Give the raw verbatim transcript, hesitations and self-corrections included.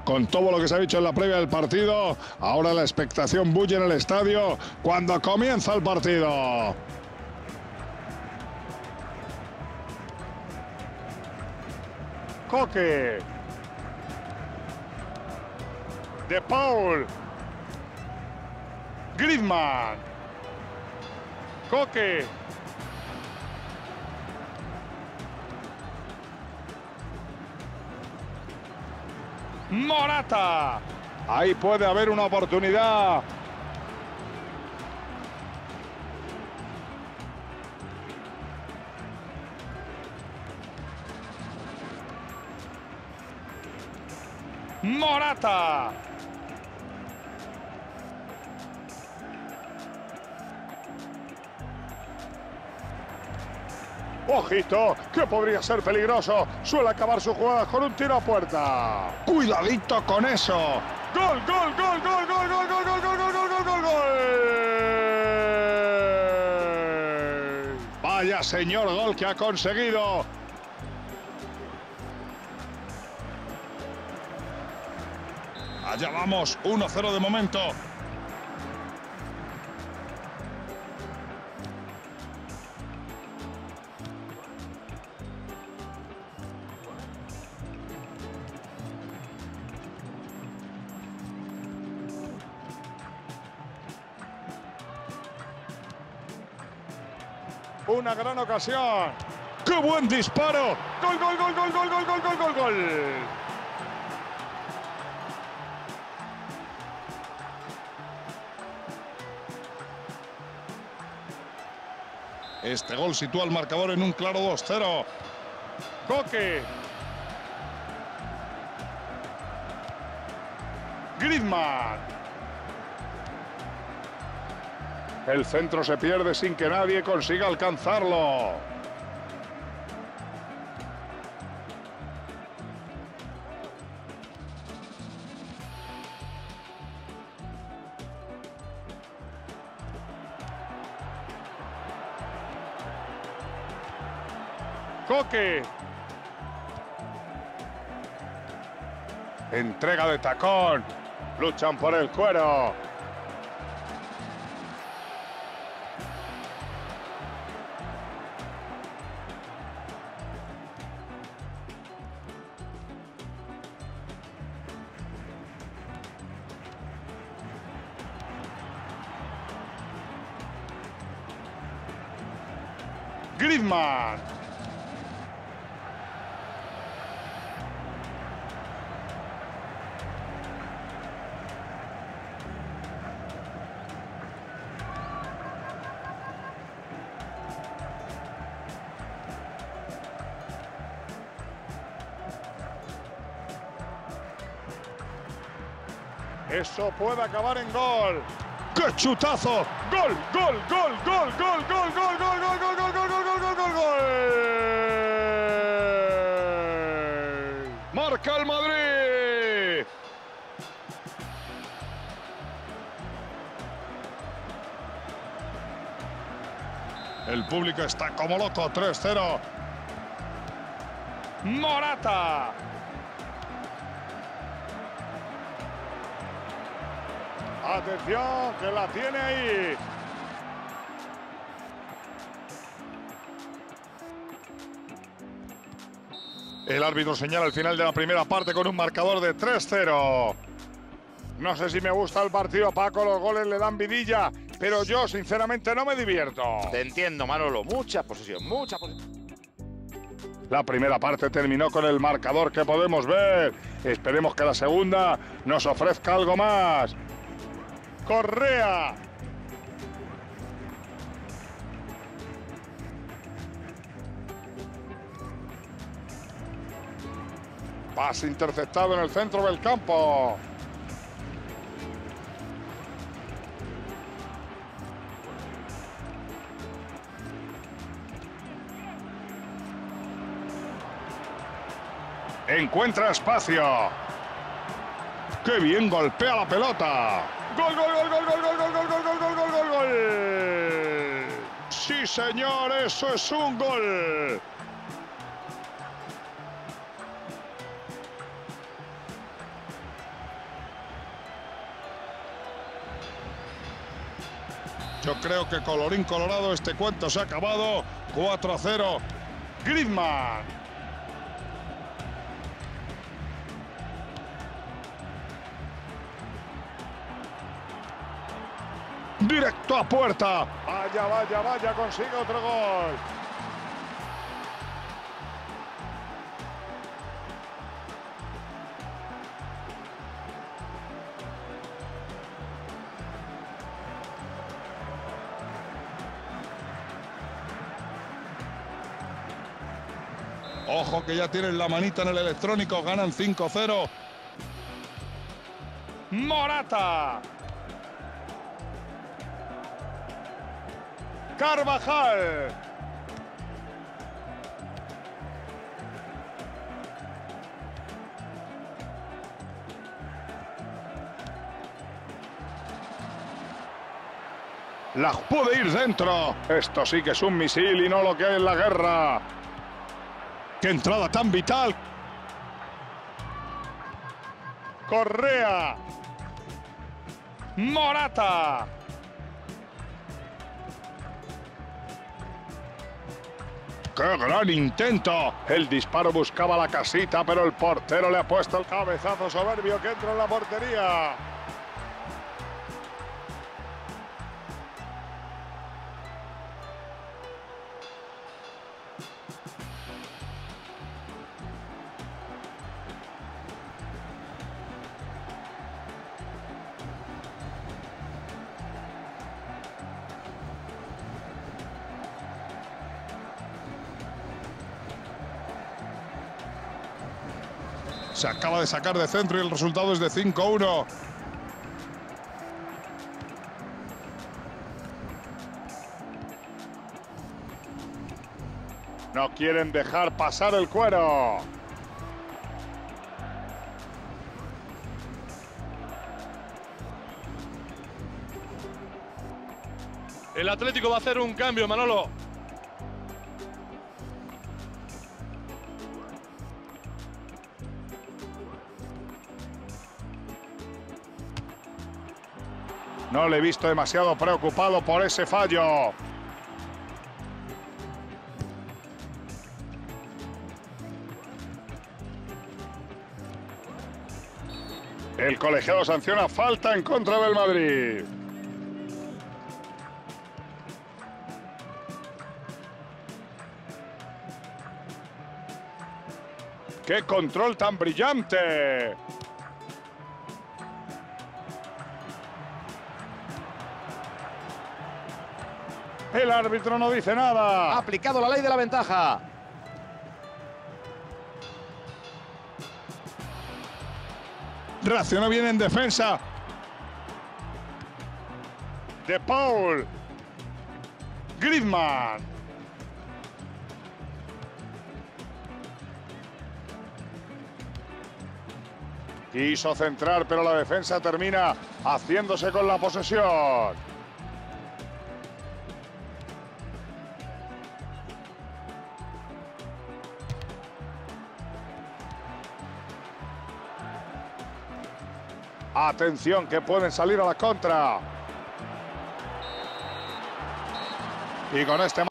Con todo lo que se ha dicho en la previa del partido, ahora la expectación bulle en el estadio cuando comienza el partido. Coque. De Paul. Griezmann. Coque. Morata. Ahí puede haber una oportunidad. Morata. Ojito, que podría ser peligroso. Suele acabar sus jugadas con un tiro a puerta. Cuidadito con eso. Gol, gol, gol, gol, gol, gol, gol, gol, gol, gol, gol, gol, gol. Vaya señor gol que ha conseguido. Allá vamos, uno cero de momento. Una gran ocasión. ¡Qué buen disparo! ¡Gol, gol, gol, gol, gol, gol, gol, gol, gol, gol! Este gol sitúa el marcador en un claro dos cero. Coque. Griezmann. El centro se pierde sin que nadie consiga alcanzarlo. Coque. Entrega de tacón. Luchan por el cuero. Griezmann. Eso puede acabar en gol. ¡Qué chutazo! ¡Gol, gol, gol, gol, gol, gol, gol, gol, gol, gol, gol, gol, gol, gol, gol, gol! ¡Marca el Madrid! El público está como loco, tres cero. Morata. Atención, que la tiene ahí. El árbitro señala el final de la primera parte con un marcador de tres cero. No sé si me gusta el partido, Paco, los goles le dan vidilla, pero yo sinceramente no me divierto. Te entiendo, Manolo, mucha posesión, mucha posesión. La primera parte terminó con el marcador que podemos ver. Esperemos que la segunda nos ofrezca algo más. Correa. Pase interceptado en el centro del campo. Encuentra espacio. ¡Qué bien golpea la pelota! ¡Gol, gol, gol, gol, gol, gol, gol, gol, gol, gol, gol, gol, gol, gol! ¡Sí, señor! ¡Eso es un gol! Yo creo que colorín colorado, este cuento se ha acabado. cuatro a cero. Griezmann. Directo a puerta. Vaya, vaya, vaya, consigue otro gol. Ojo que ya tienen la manita en el electrónico, ganan cinco cero. Morata. Carvajal. La puede ir dentro. Esto sí que es un misil y no lo que hay en la guerra. ¡Qué entrada tan vital! Correa. Morata. ¡Qué gran intento! El disparo buscaba la casita, pero el portero le ha puesto el cabezazo soberbio que entra en la portería. Se acaba de sacar de centro y el resultado es de cinco uno. No quieren dejar pasar el cuero. El Atlético va a hacer un cambio, Manolo. No le he visto demasiado preocupado por ese fallo. El colegiado sanciona falta en contra del Madrid. ¡Qué control tan brillante! El árbitro no dice nada. Ha aplicado la ley de la ventaja. Reaccionó bien en defensa. De Paul. Griezmann. Quiso centrar, pero la defensa termina haciéndose con la posesión. Atención, que pueden salir a la contra. Y con este